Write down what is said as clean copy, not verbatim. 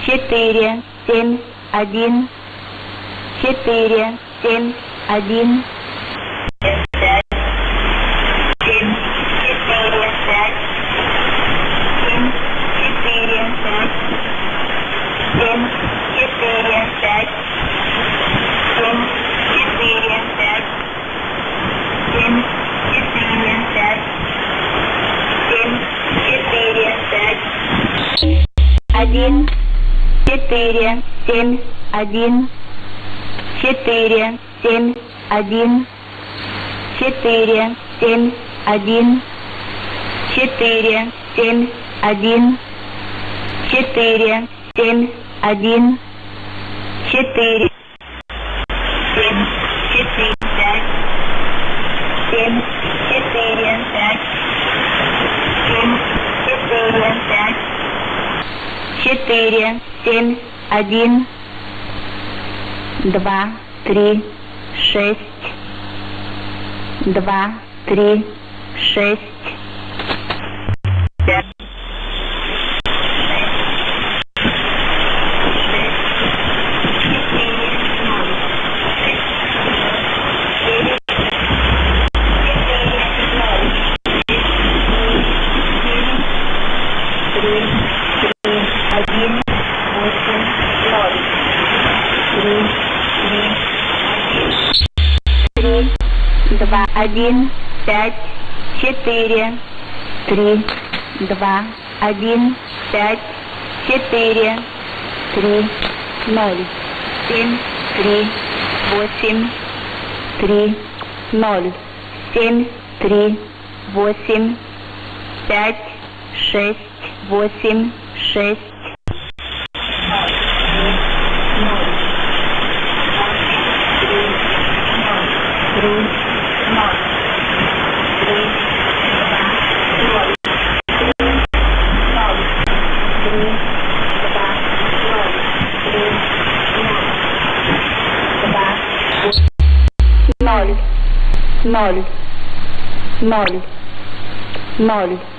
4, 7, 1, 4, 7, 1. Один, 4, 7, 1, 4, 7, 1, 4, 7, 1, 4, 7, 1, 4, 7, 1, 4, 7, 4, 5, 7, 4, 5, 7, 4, 5. 4, 7, 1, 2, 3, 6, 2, 3, 6, 5, 2, 1, 5, 4, 3, 2, 1, 5, 4, 3, 0, 7, 3, 8, 3, 0, 7, 3, 8, 5, 6, 8, 6. Ноль, ноль, ноль, ноль.